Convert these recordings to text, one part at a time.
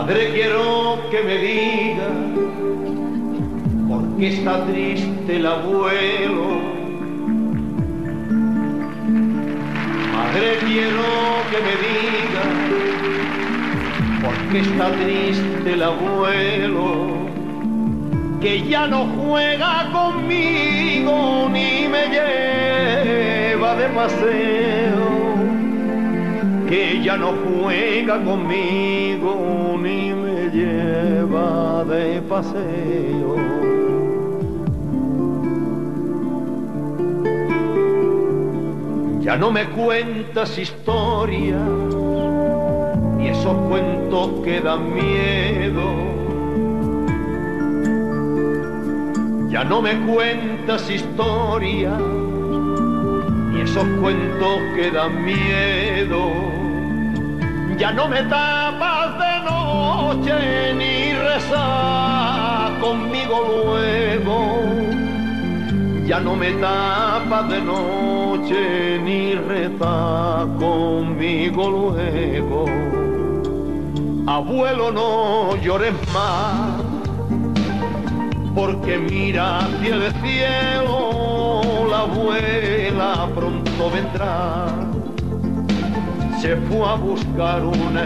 Madre, quiero que me diga por qué está triste el abuelo. Madre, quiero que me diga por qué está triste el abuelo, que ya no juega conmigo ni me lleva de paseo, que ya no juega conmigo ni me lleva de paseo. Ya no me cuentas historias ni esos cuentos que dan miedo. Ya no me cuentas historias ni esos cuentos que dan miedo. Ya no me tapas de noche ni rezas conmigo luego. Ya no me tapas de noche ni rezas conmigo luego. Abuelo, no llores más, porque mira hacia el cielo, la abuela pronto vendrá. Se fue a buscar una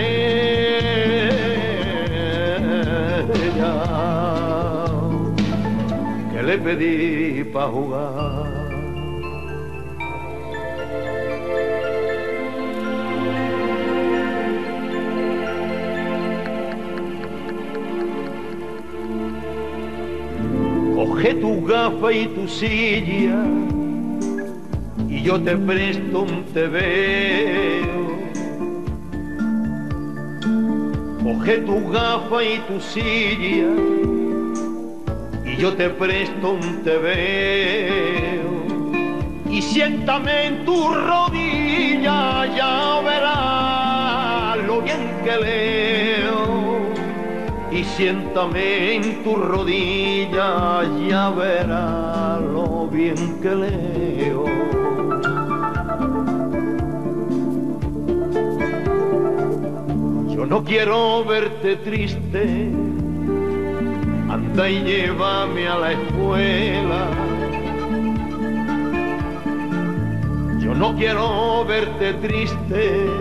estrella que le pedí para jugar. Coge tu gafa y tu silla y yo te presto un tebeo. Coge tu gafa y tu silla y yo te presto un tebeo. Y siéntame en tu rodilla, ya verás lo bien que leo. Y siéntame en tu rodilla, ya verás lo bien que leo. Yo no quiero verte triste, anda y llévame a la escuela. Yo no quiero verte triste,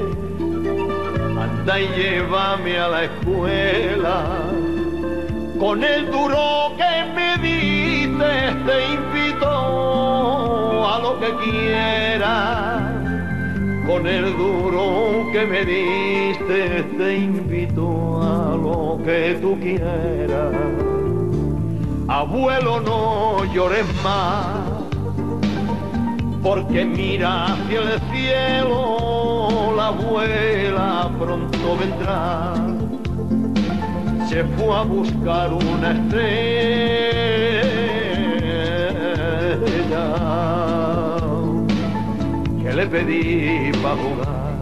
anda y llévame a la escuela. Con el duro que me diste te invito a lo que quieras. Con el duro que me diste te invito a lo que tú quieras. Abuelo, no llores más, porque mira hacia el cielo, la abuela pronto vendrá. Se fue a buscar una estrella que le pedí para jugar.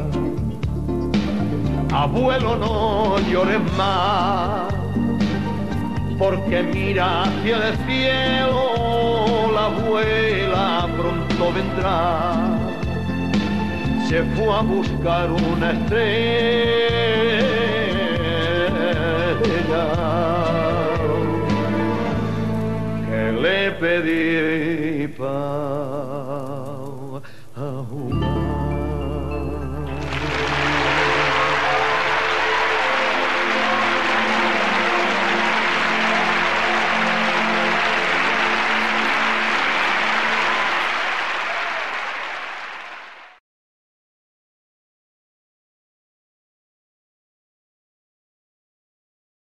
Abuelo, no llores más, porque mira hacia el cielo, la abuela pronto vendrá. Se fue a buscar una estrella que le pedí pa'